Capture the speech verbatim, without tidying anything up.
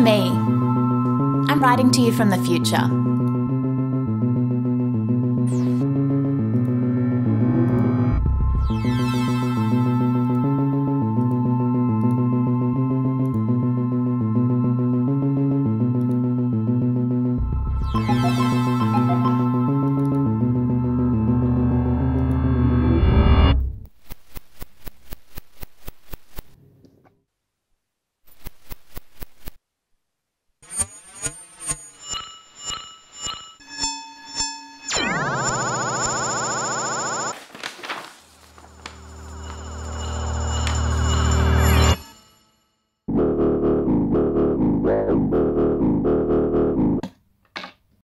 I'm me. I'm writing to you from the future.